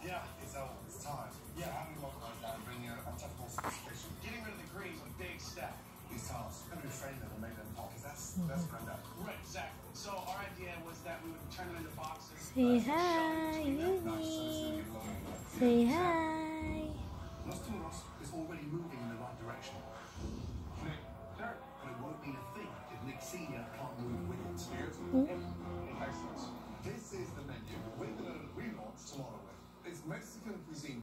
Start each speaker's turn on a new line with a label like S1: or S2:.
S1: Yeah, it's old. It's time. Yeah, having localized that and bringing a touch more sophistication. Getting rid of the green is a big step. These tiles, we're going to reframe them and make them pop. That's granddad. Right, exactly. So our idea was that we would turn them into boxes.
S2: Say hi, Uni. Say hi.
S1: Los Toros is already moving in the right direction. Nick, but it won't mean a thing if Nick Senior can't move with it. Excellent. This is the menu we're going to relaunch tomorrow with. It's Mexican cuisine.